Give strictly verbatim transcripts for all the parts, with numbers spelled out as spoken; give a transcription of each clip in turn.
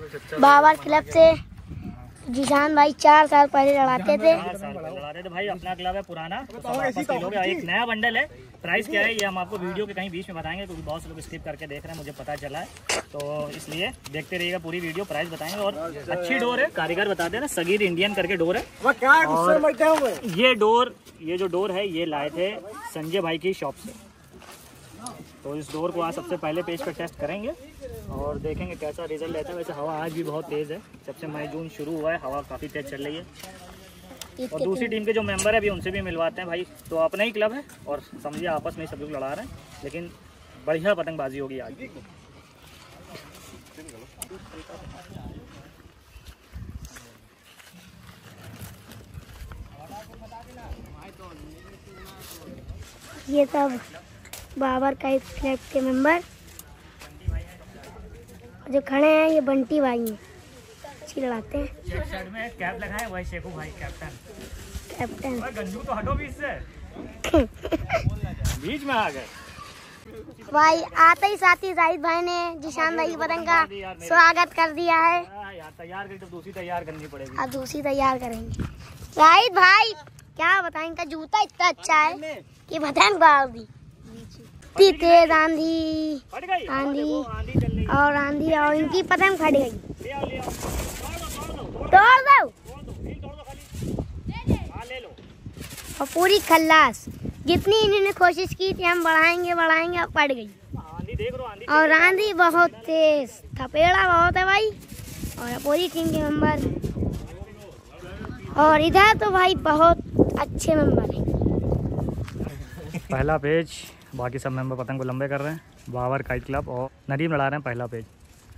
Babar club से जिशान भाई चार साल पहले लड़ाते थे। लड़ाते थे भाई, अपना क्लब है पुराना, तो एक नया बंडल है। प्राइस क्या है ये हम आपको वीडियो के कहीं बीच में बताएंगे, क्योंकि बहुत से लोग स्किप करके देख रहे हैं, मुझे पता चला है, तो इसलिए देखते रहिएगा पूरी वीडियो। प्राइस बताएंगे और अच्छी डोर है, कारीगर बताते हैं ना, सगीर इंडियन करके डोर है। और ये डोर, ये जो डोर है ये लाए थे संजय भाई की शॉप से। तो इस डोर को आज सबसे पहले पेज पर टेस्ट करेंगे और देखेंगे कैसा रिजल्ट रहता है। वैसे हवा आज भी बहुत तेज़ है, जब से मई जून शुरू हुआ है हवा काफ़ी तेज़ चल रही है। और दूसरी टीम के जो मेंबर है अभी उनसे भी मिलवाते हैं भाई। तो अपना ही क्लब है और समझिए आपस में सब लोग लड़ा रहे हैं, लेकिन बढ़िया पतंगबाजी होगी आज। ये सब बाबर का क्लब के मेंबर जो खड़े हैं ये बंटी भाई हैं, अच्छी लड़ाते हैं। एक साइड में कैप लगाए वही शेखू भाई कैप्टन। कैप्टन गंजू तो हटो बीच से बीच में आ गए भाई। आते ही साथ ही जाहिद भाई ने जिशान भाई की पतंग का स्वागत कर दिया है। यार तैयार करी तो दूसरी तैयार करनी पड़ेगी। अब दूसरी तैयार करेंगे। जाहिद भाई क्या बताएं, इनका जूता इतना अच्छा है कि पतंग बार दी तेज आंधी आंधी और आंधी और इनकी पतंग फट गई। तोड़ दो और पूरी खल्लास। जितनी इन्होंने कोशिश की थी हम बढ़ाएंगे बढ़ाएंगे, अब पड़ गई। और आंधी बहुत तेज, थपेड़ा बहुत है भाई। और पूरी टीम के मेंबर और इधर तो भाई बहुत अच्छे मेंबर हैं। पहला पेज, बाकी सब मेंबर पतंग को लंबे कर रहे हैं। बाबर काइट क्लब और नदीम लड़ा रहे हैं पहला पेज।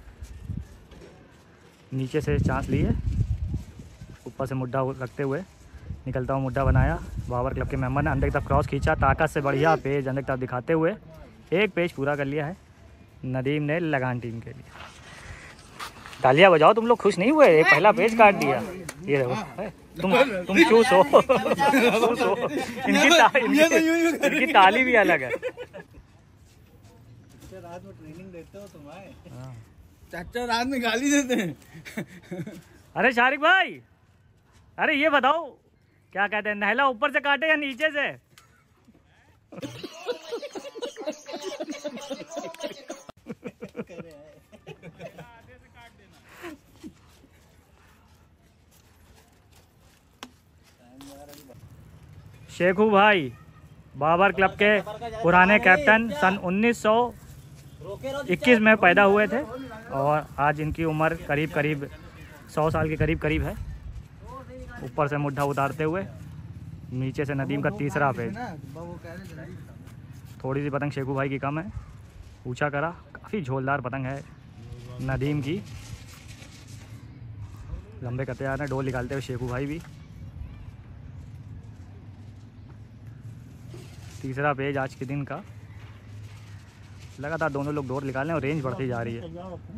नीचे से चांस लिए, ऊपर से मुड्ढा रखते हुए निकलता हुआ मुड्ढा बनाया। बाबर क्लब के मेंबर ने अंदर की तरफ क्रॉस खींचा, ताकत से बढ़िया पेज अंदर की तरफ दिखाते हुए एक पेज पूरा कर लिया है नदीम ने लगान टीम के लिए। तालियां बजाओ, तुम लोग खुश नहीं हुए? एक पहला पेज काट दिया। ये देखो तुम तुम चूस हो, चूस हो। इनकी, ता, इनकी, इनकी ताली भी अलग है। रात में ट्रेनिंग देते हो तुम? चाचा रात में गाली देते हैं। अरे शारिक भाई, अरे ये बताओ क्या कहते हैं, नहला ऊपर से काटे या नीचे से? शेखू भाई बाबर क्लब के पुराने कैप्टन, सन उन्नीस सौ इक्कीस में पैदा हुए थे और आज इनकी उम्र करीब करीब सौ साल के करीब करीब है। ऊपर से मुड्ढा उतारते हुए नीचे से नदीम का तीसरा पेज। थोड़ी सी पतंग शेखू भाई की कम है, ऊंचा करा, काफ़ी झोलदार पतंग है नदीम की। लंबे करते आ रहे हैं, डोल निकालते हुए शेखू भाई भी। तीसरा पेज आज के दिन का। लगातार दोनों लोग डोर निकालें और रेंज बढ़ती जा रही है।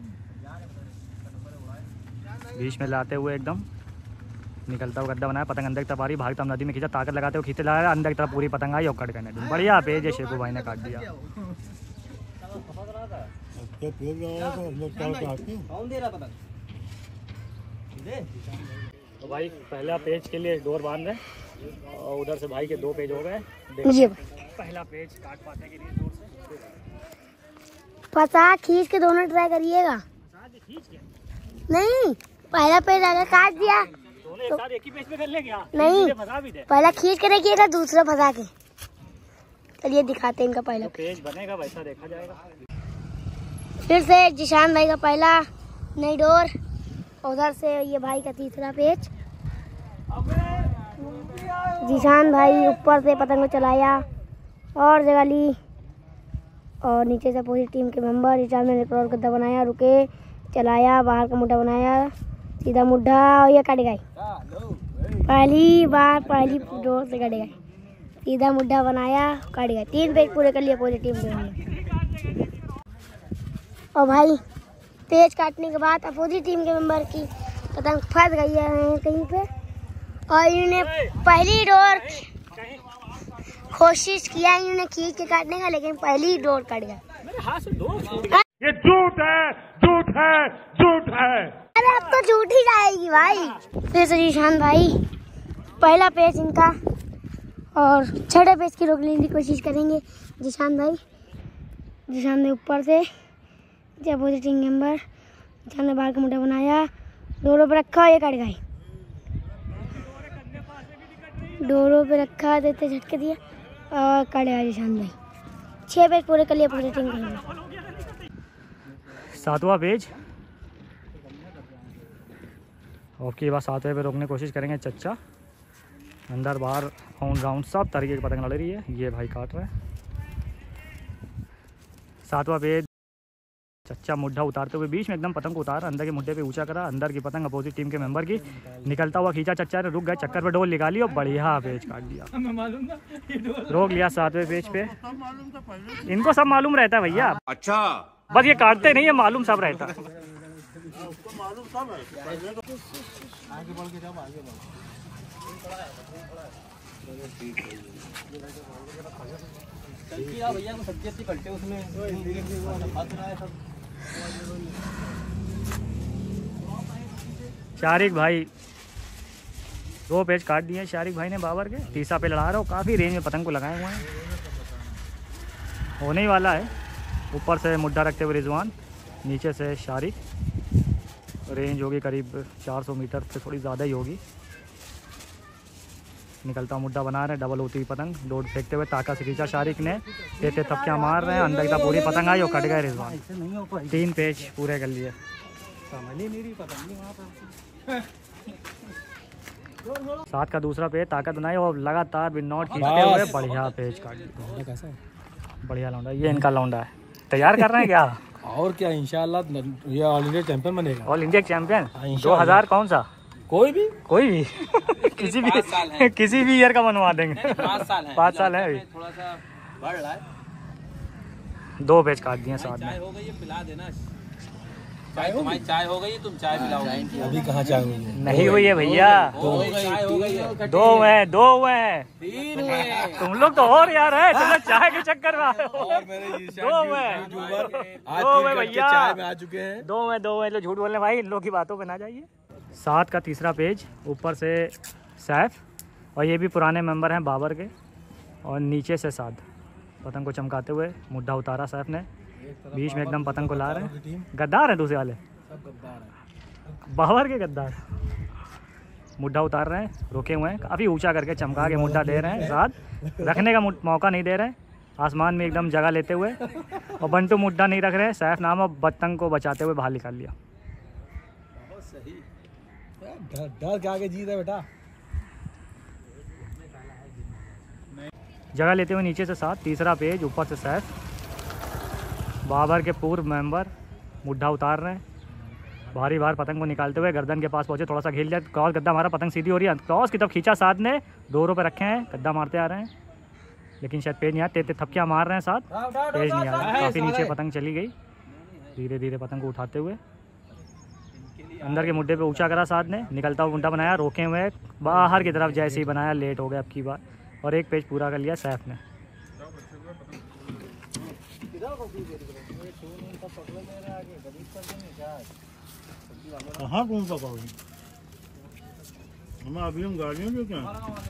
बीच में लाते हुए एकदम निकलता हुआ गड्ढा बनाया, पतंग अंदर की तरफ आ रही, भागता नदी में खींचा, ताकत लगाते हुए खींचते लाया, अंदर की तरफ पूरी पतंग आई और कट गए। बढ़िया पेज है, शेखू भाई ने काट दिया। तो भाई पहला पेज के लिए डोर बांध रहे और उधर से भाई के दो पेज हो गए। पहला पेज काट पाते कि नहीं डोर से? फंसा खींच के दोनों ट्राई करिएगा। नहीं, पहला पेज अगर काट दिया दोनों एक साथ एक ही पेज पे कर ले क्या? नहीं, फंसा भी दे। पहला खींच के रखिएगा, दूसरा फंसा के। चलिए दिखाते हैं इनका पहला पेज बनेगा, वैसा देखा जाएगा। फिर से जिशान भाई का पहला नई डोर, उधर से ये भाई का तीसरा पेज। जिशान भाई ऊपर से पतंग को चलाया और जगह ली और नीचे से पूरी टीम के मेंबर जिशान ने क्रॉस गड्ढा बनाया, रुके, चलाया, बाहर का मुड्ढा बनाया, सीधा मुड्ढा और ये कट गई। पहली बार पहली डोर से कट गई, सीधा मुड्ढा बनाया, कट गया। तीन पेज पूरे कर लिए पूरी टीम के। और भाई पेज काटने के बाद अपोजिट टीम के मेंबर की पतंग फंस गई है कहीं पे और इन्होंने पहली डोर कोशिश किया इन्होंने खींच के काटने का, लेकिन पहली डोर कट गया। मेरे हाथ से डोर छूट गई। ये झूठ है, झूठ है, झूठ है। अरे अब तो झूठ ही जाएगी भाई। फिर से जीशान भाई पहला पेज इनका और छठे पेज की रोकने की कोशिश करेंगे जीशान भाई। जीशान ने ऊपर से अपोजिटिंग मेंबर जीशान ने बाहर का मुंडा बनाया, डोरों पे रखा, ये कट गई। डोरों पे रखा, देते झटके दिया और कट गया जीशान भाई। छह पेज पूरे कर लिए अपोजिटिंग मेंबर। सातवां पेज और की बार सातवें पे रोकने की कोशिश करेंगे चच्चा। अंदर बाहर ऑन राउंड सब तरीके की पतंग लड़ रही है। ये भाई काट रहे हैं। सातवां पेज चच्चा मुड्ढा उतारते हुए बीच में एकदम पतंग को उतारा, अंदर के मुड्ढे पे ऊंचा करा, अंदर की पतंग अपोजिट टीम के मेंबर की निकलता हुआ खींचा, चच्चा ने रुक गए, चक्कर पे डोल निकाली और बढ़िया पेज काट दिया, रोक लिया सातवें पेज पे। इनको सब मालूम रहता है भैया, अच्छा बस ये काटते नहीं है, मालूम सब रहता है। भैया को सब्जी अच्छी कटते उसमें शारिक भाई दो पेज काट दिए शारिक भाई ने बाबर के। तीसरा पे लड़ा रहा हो, काफ़ी रेंज में पतंग को लगाए हुए हैं, होने ही वाला है। ऊपर से मुड्ढा रखते हुए रिजवान, नीचे से शारिक। रेंज होगी करीब चार सौ मीटर से थोड़ी ज़्यादा ही होगी। निकलता मुड्ढा बना रहे हैं, डबल होती हुई पतंग, डोर फेंकते हुए ताका से खींचा शारिक ने, तेते थपकियाँ मार रहे हैं, अंदर की पूरी पतंग आई और कट गए रिजवान। तीन पेज पूरे कर लिए। सात का दूसरा पेज ताकत बनाई और लगातार बिनौट खींचते हुए बढ़िया पेज काट दिया। बढ़िया लौंडा, ये इनका लौंडा है। तैयार कर रहे हैं क्या? और क्या इंशाल्लाह ये ऑल इंडिया चैंपियन बनेगा। ऑल इंडिया चैंपियन दो हजार कौन सा? कोई भी कोई भी किसी भी किसी भी ईयर का बनवा देंगे। पाँच साल है पाँच साल है अभी। थोड़ा सा बढ़ रहा है। दो पेज काट दिए साथ में। हो गई है, पिला देना। चाय तुम्हारी चाय हो गई, तुम चाय पिलाओगे। अभी कहाँ चाय हुई है? नहीं हुई है भैया, चाय हो गई है। दो हुए दो हुए तीन हुए। तुम लोग तो और यार है, तुम लोग चाय के चक्कर में आए हो। और मेरे दो हुए दो हुए भैया, चाय में आ चुके हैं। दो हुए दो हुए लो झूठ बोलने भाई, इन लोग की बातों पे ना जाइए। सात का तीसरा पेज ऊपर से सैफ, और ये भी पुराने मेंबर हैं बाबर के, और नीचे से साद पतंग को चमकाते हुए मुड्ढा उतारा सैफ ने, बीच में एकदम पतंग को ला रहे हैं। गद्दार हैं दूसरे वाले, बाबर के गद्दार। मुड्ढा उतार रहे हैं, रोके हुए हैं, काफ़ी ऊंचा करके चमका के मुड्ढा दे रहे हैं, साद रखने का मौका नहीं दे रहे हैं, आसमान में एकदम जगह लेते हुए। और बंटू मुड्ढा नहीं रख रहे हैं, सैफ नाम और पतंग को बचाते हुए बाहर निकाल लिया। डर के आगे जीत है बेटा। जगह लेते हुए नीचे से साथ, तीसरा पेज ऊपर से सैफ, बाबर के पूर्व मेंबर मुड्ढा उतार रहे हैं, भारी भार पतंग को निकालते हुए गर्दन के पास पहुंचे, थोड़ा सा घेर लिया, क्रॉस गद्दा हमारा पतंग सीधी हो रही है, क्रॉस की तरफ खींचा साथ ने, डोरों पे रखे हैं, गद्दा मारते आ रहे हैं, लेकिन शायद पेज नहीं आया, तेते थपकियाँ मार रहे हैं साथ, पेज नहीं आया, काफ़ी नीचे पतंग चली गई। धीरे धीरे पतंग को उठाते हुए अंदर के मुड्ढे पे ऊंचा करा साथ ने, निकलता हुआ मुड्ढा बनाया, रोके हुए बाहर की तरफ जैसे ही बनाया, लेट हो गया अब की बार, और एक पेज पूरा कर लिया सैफ ने। कहाँ कौन सा पाओगे? हमें अभी हम गाड़ियों में क्या?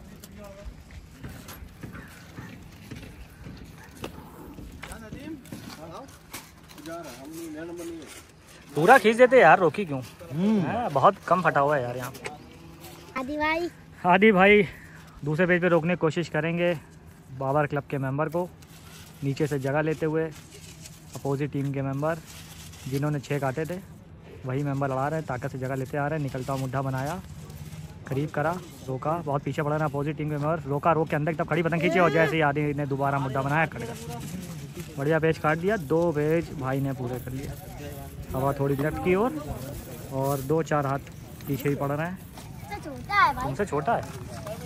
पूरा खींच देते यार, रोकी क्यों? है, बहुत कम फटा हुआ है यार यहाँ पे। आदि भाई आदि भाई दूसरे पेज पे रोकने की कोशिश करेंगे बाबर क्लब के मेंबर को, नीचे से जगह लेते हुए अपोजिट टीम के मेंबर जिन्होंने छः काटे थे वही मेंबर लड़ा रहे हैं, ताकत से जगह लेते आ रहे हैं, निकलता हुआ मुड्ढा बनाया, करीब करा, रोका, बहुत पीछे पड़ा रहा अपोजिट टीम के मेंबर, रोका, रोक के अंदर तब खड़ी पतंग खींची और जैसे ही आदि ने दोबारा मुड्ढा बनाया, कट गया, बढ़िया पेज काट दिया। दो पेज भाई ने पूरे कर लिए, हवा थोड़ी लेफ्ट की ओर और, और दो चार हाथ पीछे ही पड़ रहे हैं। छोटा है भाई, तुमसे छोटा है।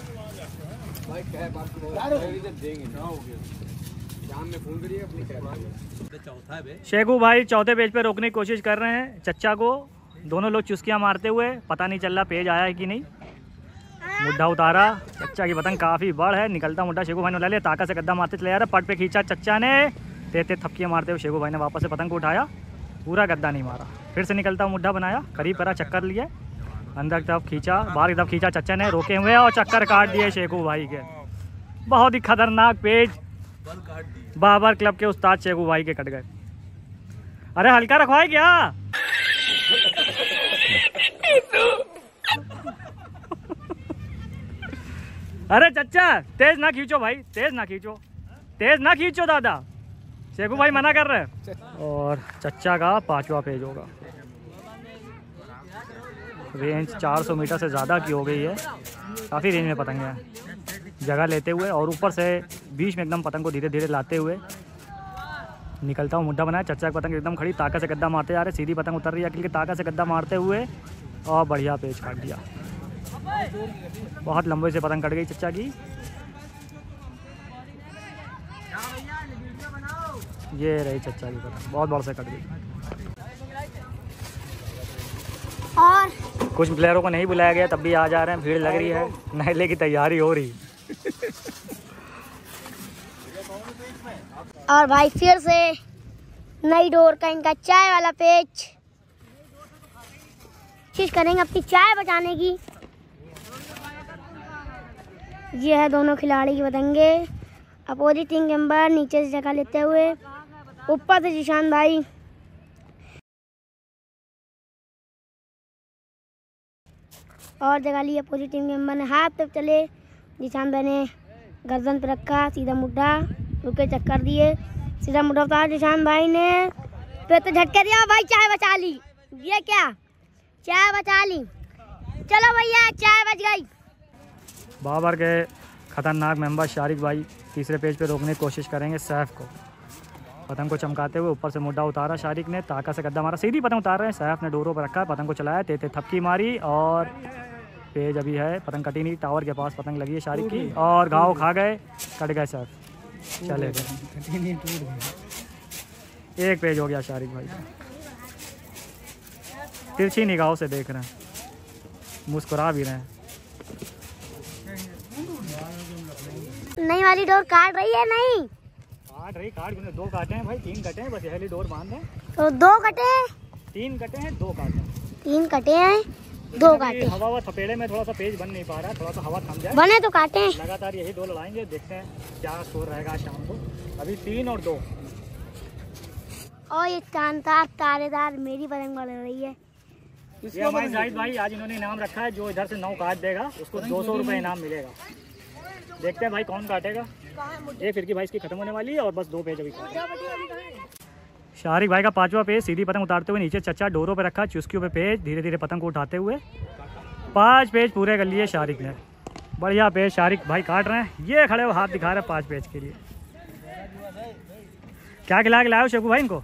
शेखू भाई चौथे पेज पे रोकने की कोशिश कर रहे हैं चच्चा को, दोनों लोग चुस्कियां मारते हुए, पता नहीं चल रहा पेज आया है कि नहीं। मुड्ढा उतारा, चच्चा की पतंग काफ़ी बड़ है, निकलता मुड्ढा शेखू भाई ने उठा लिया, ताकत से गद्दा मारते चले जा रहा, पट पे खींचा चच्चा ने, तेते थपकियां मारते हुए शेखू भाई ने वापस से पतंग को उठाया, पूरा गद्दा नहीं मारा। फिर से निकलता हूँ मुड्ढा बनाया, करीब करा, चक्कर लिए, अंदर की तरफ खींचा, बाहर की तरफ खींचा, चच्चा ने रोके हुए और चक्कर काट दिए शेखू भाई के। बहुत ही खतरनाक पेज बाबर क्लब के उस्ताद शेखू भाई के कट गए। अरे हल्का रखवाए क्या? अरे चच्चा तेज ना खींचो भाई, तेज ना खींचो, तेज ना खींचो दादा, शेखू भाई मना कर रहे हैं। और चच्चा का पांचवा पेज होगा। रेंज चार सौ मीटर से ज़्यादा की हो गई है, काफ़ी रेंज में पतंग है। जगह लेते हुए और ऊपर से बीच में एकदम पतंग को धीरे धीरे लाते हुए निकलता हूँ मुड्ढा बनाया। चच्चा की पतंग एकदम खड़ी, ताकत से गद्दा मारते जा रहे, सीधी पतंग उतर रही है, अकेले की ताकत से गद्दा मारते हुए और बढ़िया पेज काट दिया। बहुत लंबे से पतंग कट गई चच्चा की। ये रही चच्चा की पतंग, बहुत बड़ से कट गई। और कुछ प्लेयरों को नहीं बुलाया गया तब भी आ जा रहे हैं, भीड़ लग रही है, नहले की तैयारी हो रही। और भाई फिर से नई डोर का इनका चाय वाला पेज, कोशिश करेंगे अपनी चाय बचाने की। ये है दोनों खिलाड़ी की पतंगे। अपोजिट टीम के मेंबर नीचे से जगह लेते हुए, ऊपर से जिशान भाई, और जगह ली अपोजिट टीम के मेंबर ने। हाथ पे चले, जिशान भाई ने गर्दन पे रखा, सीधा मुड्ढा, रुके, चक्कर दिए, सीधा मुड्ढा उतारा। जिशान भाई ने पे तो झटके दिया, भाई चाय बचा ली। ये क्या, चाय बचा ली, चलो भैया चाय बच गई। बाबर के खतरनाक मेंबर शारिक भाई तीसरे पेज पे रोकने की कोशिश करेंगे सैफ को। पतंग को चमकाते हुए ऊपर से मुड्ढा उतारा शारिक ने, ताकत से गद्दा मारा, सीधी पतंग उतार रहे हैं। सैफ ने डोरों पर रखा, पतंग को चलाया, तेते थपकी मारी और पेज अभी है, पतंग कटी नहीं, टावर के पास पतंग लगी है शारिक की और घाव खा गए, कट गए सैफ, चले गए। एक पेज हो गया शारिक भाई। तिरछी निगाहों से देख रहे हैं, मुस्कुरा भी रहे हैं। नई वाली डोर काट रही है? नहीं काट रही, काट दो काटे हैं भाई, तीन कटे हैं बस, यही डोर बांध दें। तो दो कटे, तीन कटे हैं, दो काटे, तीन कटे हैं, दो काटे। हवा व थपेड़े में थोड़ा सा पेज बन नहीं पा रहा है, थोड़ा सा हवा थम जाए, बने तो काटे हैं। लगातार यही दो लड़ाएंगे, देखते हैं क्या स्कोर रहेगा शाम को। अभी तीन और दो। और ये शानदार तारेदार मेरी पतंग बढ़ रही है। ये हमारे जाहिद भाई आज इन्होंने इनाम रखा है, जो इधर से नौ काट देगा उसको दो सौ रुपये इनाम मिलेगा। देखते हैं भाई कौन काटेगा। एक फिरकी भाई इसकी खत्म होने वाली है और बस दो पेज अभी। शारिक भाई का पांचवा पेज, सीधी पतंग उतारते हुए नीचे चच्चा डोरों पे रखा, चुस्कियों पे पेज, धीरे धीरे पतंग को उठाते हुए पांच पेज पूरे कर लिए शारिक ने। बढ़िया पेज शारिक भाई काट रहे हैं, ये खड़े हो हाथ दिखा रहे हैं पाँच पेज के लिए। क्या खिला के लाए हो शेखू भाई इनको?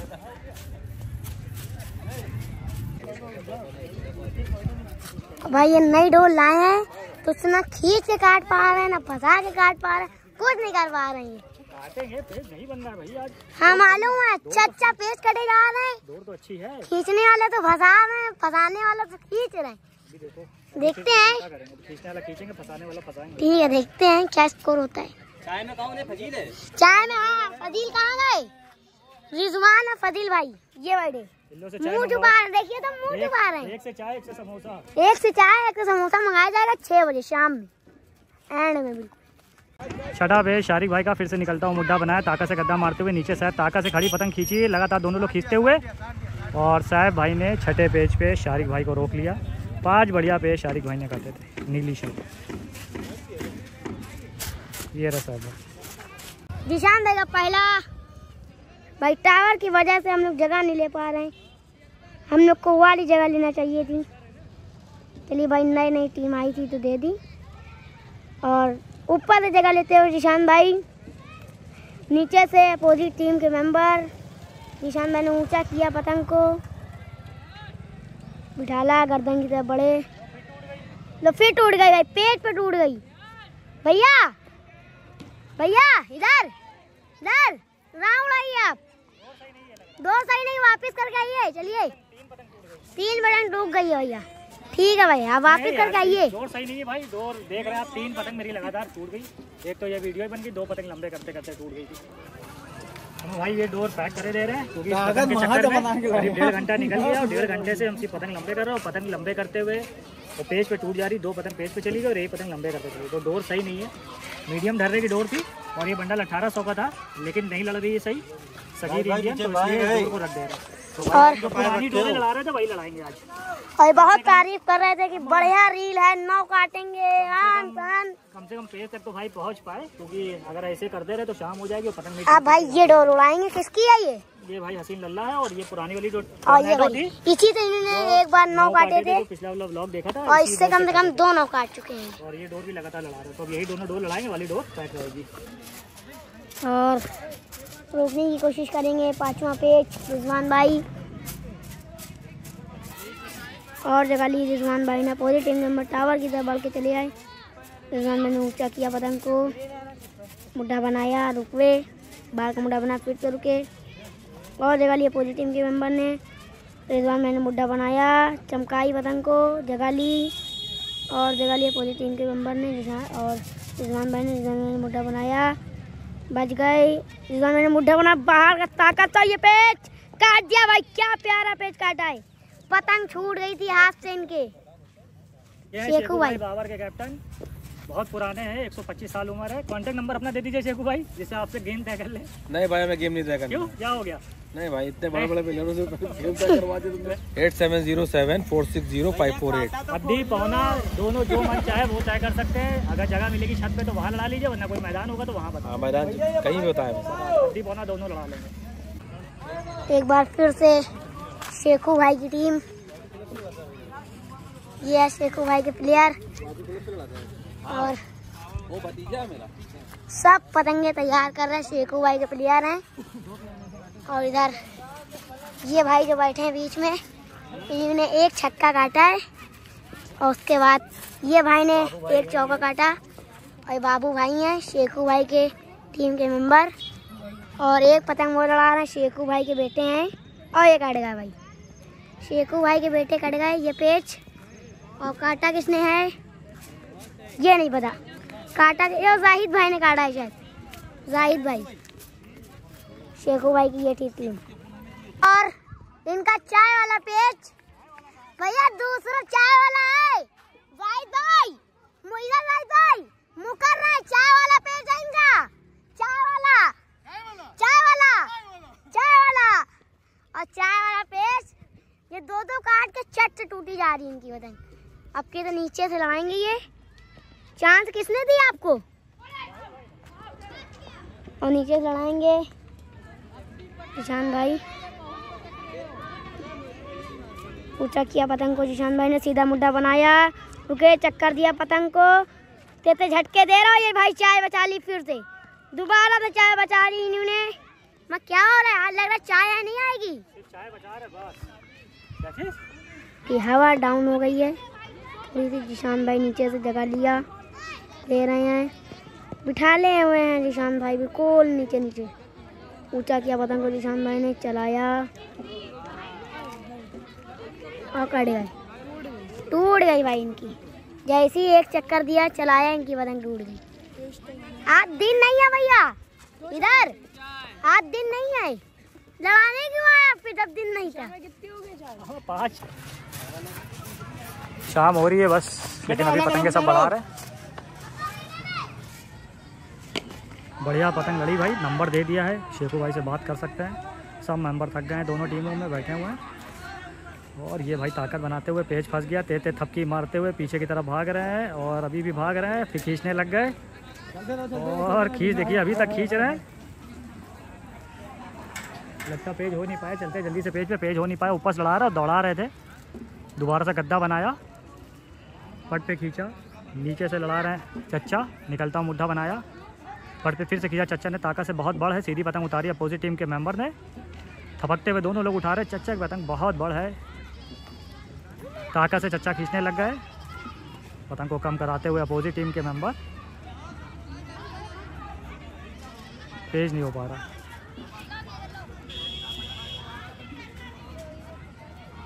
भाई ये नई डोर लाए हैं तो उससे खींच के काट पा रहे हैं, ना फंसा के काट पा रहे हैं, कुछ नहीं कर पा रहे हैं। काटेंगे, पेज नहीं बन रहा भाई आज। हाँ मालूम है, अच्छा अच्छा पेज कटे जा रहे हैं। डोर तो अच्छी है, खींचने वाले तो फंसा रहे हैं, फंसाने वाले तो खींच रहे हैं। देखो देखते हैं, खींचने वाला खींचेंगे, फंसाने वाला फंसाएंगे। ठीक है देखते हैं क्या स्कोर होता है। चाय में कौन है? फजील है चाय में। हाँ फजील कहाँ गए? रिजवान और फजील भाई, ये बैठे मुँह छुपा रहे, देखिए तो मुँह छुपा रहे हैं। एक से चाय, एक से समोसा, एक से चाय एक से समोसा मंगाया जाएगा छह बजे शाम में, एंड में बिल्कुल। छठा पेज शारिक भाई का, फिर से निकलता हूँ मुड्ढा बनाया, ताकत से गद्दा मारते हुए नीचे साहब ताकत से खड़ी पतंग खींची, लगातार दोनों लोग खींचते हुए और साहब भाई ने छठे पेज पे शारिक भाई को रोक लिया। पांच बढ़िया पेज शारिक भाई ने काटे थे, नीली शर्ट। ये रहा साहब भाई। जिशान देगा पहला। भाई टावर की वजह से हम लोग जगह नहीं ले पा रहे हैं, हम लोग को वाली जगह लेना चाहिए थी। चलिए भाई, नई नई टीम आई थी तो दे दी। और ऊपर से जगह लेते हुए जिशान भाई, नीचे से अपोजिट टीम के मेंबर। जिशान भाई ने ऊंचा किया पतंग को, बिठाला गर्दन की तरफ बढ़े, लो फिर टूट गई भाई, पेट पे टूट गई। भैया भैया इधर इधर राउंड आइए, आप दो सही नहीं, वापस करके आइए। चलिए तीन पतंग टूट गई है भैया। ठीक है भाई, आप वापस करके आइए। दौड़ सही नहीं है भाई, दौड़ देख रहे हैं आप, तीन पतंग मेरी लगातार टूट गई। एक तो ये वीडियो ही बन गई, दो पतंग लंबे करते करते टूट गई थी। हम भाई ये डोर पैक करे दे रहे हैं क्योंकि इस कागज पतंग के वहाँ चक्कर तो में बना के करीब डेढ़ घंटा निकल गया और डेढ़ घंटे से हम सिर्फ पतंग लंबे कर रहे हैं और पतंग लंबे करते हुए और पेज पे टूट जा रही, दो पतंग पेज पे चली गई और एक पतंग लंबे करते चली, तो डोर सही नहीं है। मीडियम ढर्रे की डोर थी और ये बंडल अठारह सौ का था लेकिन नहीं लड़ रही है सही सभी रीजन, तो इसलिए डोर को रख दे रहे हैं। तो और जो पुरानी डोरें लड़ा रहे थे वही लड़ाएंगे आज। और बहुत तारीफ कर रहे थे कि बढ़िया रील है, नौ काटेंगे आन पान। कम से कम पेज तक तो भाई पहुंच पाए क्योंकि अगर ऐसे करते रहे तो शाम हो जाएगी और पतंग नहीं। आप भाई ये डोर उड़ाएंगे, किसकी है ये? ये भाई हसीन लल्ला है और ये पुरानी वाली जो और ये टोर्नेडो भाई थी इसी से इन्होंने एक बार नौ काटे थे पिछला वाला व्लॉग देखा था और इससे कम से कम दो नौ काट चुके हैं। और ये डोर भी लगातार लड़ा रहे हैं, तो अब यही दोनों डोर लड़ाएंगे, वाली डोर पैक रहेगी। और रोकने की कोशिश करेंगे पांचवा पेज रिजवान भाई और जगह ली। रिजवान भाई ने पूरी टीम नंबर टावर की तरफ बढ़ के चले आए। रिजवान भाई ने ऊंचा किया पतंग को, मुड्ढा बनाया, रुकवे, बाहर का मुड्ढा बना फिर से रुके और जगह लिए पूरी टीम के मेंबर ने। रिजवान भाई ने मुड्ढा बनाया, चमकाई पतंग को, जगह ली और जगह लिए पूरी टीम के मेंबर ने। और रिजवान भाई ने रिजवान भाई ने मुड्ढा बनाया, बच गए। रिजवान भाई ने मुड्ढा बना, बाहर का ताकत था, ये पेज काट दिया भाई, क्या प्यारा पेज काटा है। पतंग छूट गई थी हाथ से इनके। ये है शेखू भाई बाबर के कैप्टन, बहुत पुराने हैं, एक सौ पच्चीस साल उम्र है। कांटेक्ट नंबर अपना दे दीजिए शेखू भाई जिससे आपसे गेम तय कर ले। नहीं भाई मैं गेम नहीं तय करना। क्यों, क्या हो गया? नहीं भाई इतने बड़े बड़े प्लेयरों से गेम तय करवा दिया तुमने। Eight seven zero seven four six zero five four eight. अद्दी पौना दोनों जो मन चाहे वो तय कर सकते हैं। अगर जगह मिलेगी छत पे तो वहाँ लड़ा लीजिए, वरना कोई मैदान होगा तो वहाँ बता। हाँ मैदान कहीं भी होता है, अद्दी पौना दोनों लड़ा लेंगे। एक बार फिर से शेखू भाई की टीम, ये है शेखू भाई के प्लेयर और वो भतीजा मेरा। सब पतंगे तैयार कर रहे हैं, शेखू भाई के प्लेयर हैं। और इधर ये भाई जो बैठे हैं बीच में, इन्होंने एक छक्का काटा है और उसके बाद ये भाई ने एक चौका काटा। और बाबू भाई हैं शेखू भाई के टीम के मेंबर और एक पतंग वो लड़ा रहे हैं, शेखू भाई के बेटे हैं और ये कट गया भाई, शेखू भाई के बेटे कट गए ये पेच। और काटा किसने है ये नहीं पता, काटा ये जाहिद भाई ने काटा है शायद, जाहिद भाई। शेखू भाई की ये थी टीम और इनका चाय वाला पेच भैया दूसरा चाय वाला है। जाहिद भाई मुइजा जाहिद भाई मुकर रहा है, चाय वाला पेच है इनका, चाय वाला चाय वाला चाय वाला और चाय वाला पेच। ये दो दो काट के चट से टूटी जा रही है इनकी पतंग। अब के तो नीचे से लगाएंगे, ये चांस किसने दी आपको? और नीचे से लड़ाएंगे जिशान भाई, ऊंचा किया पतंग को, जिशान भाई ने सीधा मुड्ढा बनाया, रुके, चक्कर दिया पतंग को, तेते झटके दे रहा है ये भाई, चाय बचा ली फिर से, दोबारा तो चाय बचा ली इन्होंने। मैं क्या हो रहा है, आज लग रहा है चाय नहीं आएगी, चाय बचा रहे बस। क्या चीज? कि हवा डाउन हो गई है थोड़ी सी। जिशान भाई नीचे से जगह लिया, ले रहे हैं, बिठा ले हुए हैं जिशान भाई बिल्कुल नीचे नीचे। ऊंचा किया पतंग को जिशान भाई ने, चलाया और कट गए, टूट गई भाई इनकी। जैसे ही एक चक्कर दिया चलाया, इनकी पतंग टूट गई। आज दिन नहीं है भैया इधर, आज दिन नहीं है, लगाने क्यों आया फिर जब दिन नहीं था? पाँच शाम हो रही है बस, लेकिन अभी पतंगे सब बढ़ा रहे हैं। बढ़िया पतंग लड़ी भाई, नंबर दे दिया है, शेखू भाई से बात कर सकते हैं। सब मेंबर थक गए हैं, दोनों टीमों में बैठे हुए हैं। और ये भाई ताकत बनाते हुए पेज फंस गया, तेते थपकी मारते हुए पीछे की तरफ भाग रहे हैं और अभी भी भाग रहे हैं, फिर खींचने लग गए और खींच देखिए अभी तक खींच रहे हैं। लगता पेज हो नहीं पाया, चलते जल्दी से पेज पे, पेज हो नहीं पाया, ऊपर से लड़ा रहा और दौड़ा रहे थे। दोबारा से गद्दा बनाया, पट पे खींचा, नीचे से लड़ा रहे हैं चच्चा, निकलता हूँ मुड्ढा बनाया, पट पे फिर से खींचा, चच्चा ने ताकत से बहुत बड़ है, सीधी पतंग उतारी अपोजिट टीम के मेंबर ने, थपकते हुए दोनों लोग उठा रहे, चच्चा की पतंग बहुत बड़ है, ताकत से चच्चा खींचने लग गए, पतंग को कम कराते हुए अपोजिट टीम के मेंबर, पेज नहीं हो पा रहा।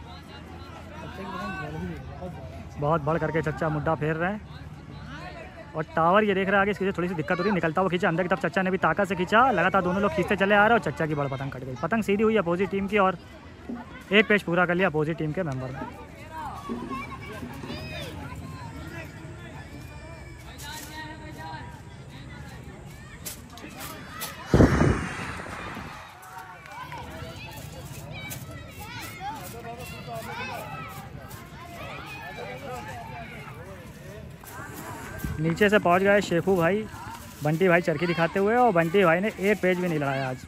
बहुत बढ़ करके चच्चा मुड्ढा फेर रहे हैं, और टावर ये देख रहे हैं आगे, इसकी थोड़ी सी दिक्कत हो रही है, निकलता हुआ खींचा अंदर की तरफ। चच्चा ने भी ताकत से खींचा, लगातार दोनों लोग खींचते चले आ रहे हैं और चच्चा की बड़ पतंग कट गई। पतंग सीधी हुई अपोजिट टीम की और एक पेज पूरा कर लिया अपोजिट टीम के मेंबर ने। नीचे से पहुंच गए शेखू भाई, बंटी भाई चरखी दिखाते हुए, और बंटी भाई ने एक पेज भी नहीं लगाया आज।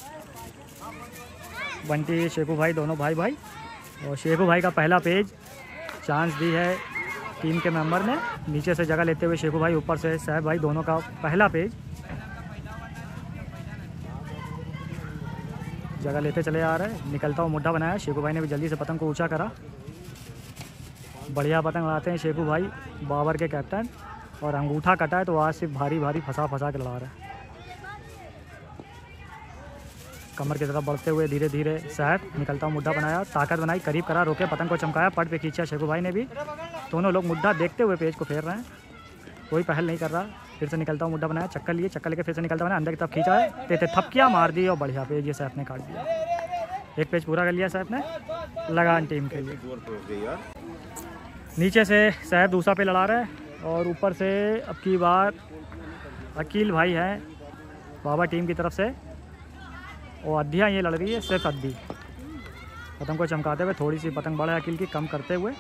बंटी शेखू भाई दोनों भाई भाई, और शेखू भाई का पहला पेज चांस दी है टीम के मेंबर ने। नीचे से जगह लेते हुए शेखू भाई, ऊपर से साहब भाई, दोनों का पहला पेज जगह लेते चले आ रहे हैं। निकलता हुआ मुड्ढा बनाया, शेखू भाई ने भी जल्दी से पतंग को ऊंचा करा। बढ़िया पतंग उड़ाते हैं शेखू भाई, बाबर के कैप्टन, और अंगूठा कटा है तो आज सिर्फ भारी भारी फंसा फंसा के लड़ा रहा है। कमर की तरफ बढ़ते हुए धीरे धीरे साहब, निकलता हुआ मुड्ढा बनाया, ताकत बनाई, करीब करा, रोके, पतंग को चमकाया, पट पे खींचा शेखू भाई ने भी। दोनों लोग मुड्ढा देखते हुए पेज को फेर रहे हैं, कोई पहल नहीं कर रहा। फिर से निकलता हुआ मुड्ढा बनाया, चक्कर लिए, चक्कर लेके फिर से निकलता बनाया, अंदर की तरफ खींचा है, तेते थपकियाँ मार दी और बढ़िया पेज ये सैफ ने काट दिया। एक पेज पूरा कर लिया सैफ ने, लगान टीम के लिए। नीचे से सैफ दूसरा पे लड़ा रहा है, और ऊपर से अब की बार अकील भाई हैं बाबा टीम की तरफ से, और अद्धियाँ ये लड़ रही है, सिर्फ अद्धी। पतंग को चमकाते हुए, थोड़ी सी पतंग बड़ा है अकील की, कम करते हुए,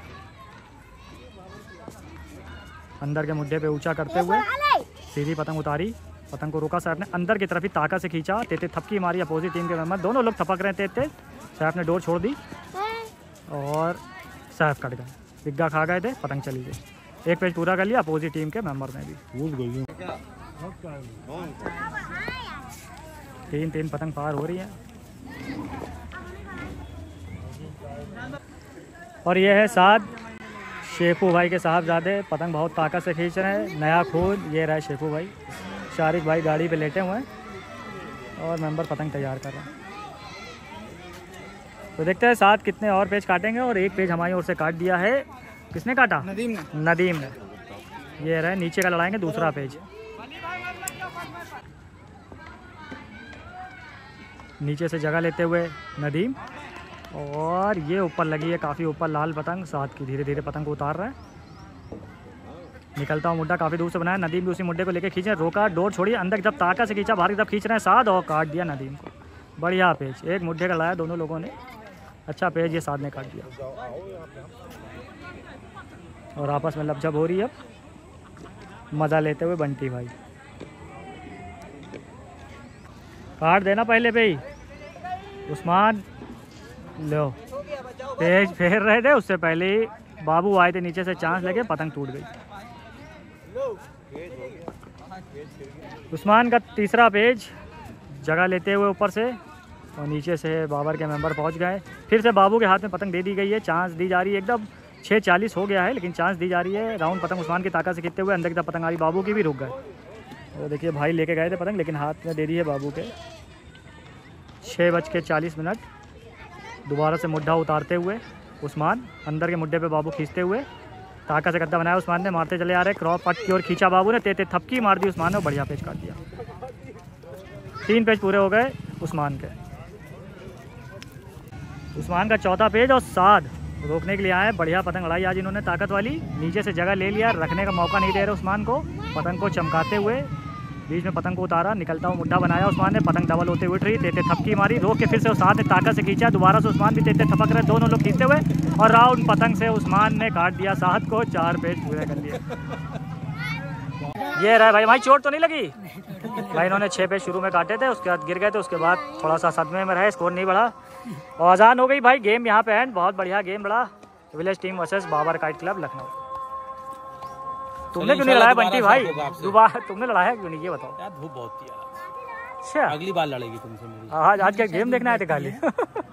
अंदर के मुड्ढे पे ऊंचा करते हुए सीधी पतंग उतारी, पतंग को रोका सैफ ने, अंदर की तरफ ही ताकत से खींचा, तेते थपकी मारी अपोजिट टीम के मेंबर, दोनों लोग थपक रहे थे तेज। सैफ ने डोर छोड़ दी और सैफ कट गए, डिग्गा खा गए थे, पतंग चली गई। एक पेज पूरा कर लिया अपोजिट टीम के मेंबर ने भी। तीन तीन पतंग पार हो रही है, और ये है साथ शेखू भाई के साहबजादे, पतंग बहुत ताकत से खींच रहे हैं, नया खून। ये रहे शेखू भाई, शारिक भाई गाड़ी पे लेटे हुए हैं, और मेंबर पतंग तैयार कर रहे हैं। तो देखते हैं साथ कितने और पेज काटेंगे, और एक पेज हमारी ओर से काट दिया है। किसने काटा? नदीम ने। नदीम ने। ये रहे, नीचे का लड़ाएंगे दूसरा पेज। नीचे से जगह लेते हुए नदीम, और ये ऊपर लगी है काफ़ी ऊपर लाल पतंग, साथ की धीरे धीरे पतंग को उतार रहा है। निकलता हुआ मुड्ढा काफ़ी दूर से बनाया, नदीम भी उसी मुड्ढे को लेके खींचे, रोका, डोर छोड़ी, अंदर की तरफ ताकत से खींचा, बाहर की तरफ खींच रहे हैं साथ, और काट दिया नदीम को। बढ़िया पेज, एक मुड्ढे का लाया दोनों लोगों ने, अच्छा पेज ये साथ ने काट दिया, और आपस में लपझप हो रही है मज़ा लेते हुए बंटी भाई। काट देना पहले पे ही उस्मान, लो पेज फेर रहे थे, उससे पहले ही बाबू आए थे नीचे से, चांस लगे, पतंग टूट गई। उस्मान का तीसरा पेज जगह लेते हुए ऊपर से, और नीचे से बाबर के मेंबर पहुंच गए। फिर से बाबू के हाथ में पतंग दे दी गई है, चांस दी जा रही है, एकदम छः चालीस हो गया है, लेकिन चांस दी जा रही है। राउंड पतंग उस्मान की ताकत से खींचते हुए, अंदर की तरफ पतंग आ रही, बाबू की भी रुक गए। और देखिए भाई लेके गए थे पतंग, लेकिन हाथ में दे दी है बाबू के। छः बज के चालीस मिनट, दोबारा से मुड्ढा उतारते हुए उस्मान, अंदर के मुड्ढे पे बाबू खींचते हुए, ताकत से गद्दा बनाया उस्मान ने, मारते चले आ रहे, क्रॉप पट की ओर खींचा बाबू ने, तेते थपकी मार दी उस्मान ने, बढ़िया पेज काट दिया। तीन पेज पूरे हो गए उस्मान के। उस्मान का चौथा पेज, और साथ रोकने के लिए आए, बढ़िया पतंग लड़ाई आज इन्होंने ताकत वाली। नीचे से जगह ले लिया, रखने का मौका नहीं दे रहे उस्मान को, पतंग को चमकाते हुए बीच में पतंग को उतारा, निकलता हुआ मुड्ढा बनाया उस्मान ने, पतंग डबल होते हुए उठ रही, तेते थपकी मारी, रोक के फिर से उस्मान ने ताकत से खींचा, दोबारा से उस्मान भी तेते थपक रहे, दोनों लोग खींचते हुए, और राउंड पतंग से उस्मान ने काट दिया साथ को, चार पेज पूरे कर लिए। ये रहा भाई, भाई चोट तो नहीं लगी भाई, इन्होंने छः पेज शुरू में काटे थे, उसके बाद गिर गए थे, उसके बाद थोड़ा सा सदमे में रहे, स्कोर नहीं बढ़ा, और आज़ान हो गई भाई। गेम यहाँ पे एंड, बहुत बढ़िया गेम बढ़ा, village team versus Babar kite club Lucknow. तुमने क्यों नहीं लड़ाया बंटी भाई? दोबारा तुमने लड़ाया क्यों नहीं, ये बताओ यार। धूप बहुत थी यार। अच्छा, अगली बार लड़ेगी तुमसे मेरी। आज आज क्या गेम देखना है थे खाली?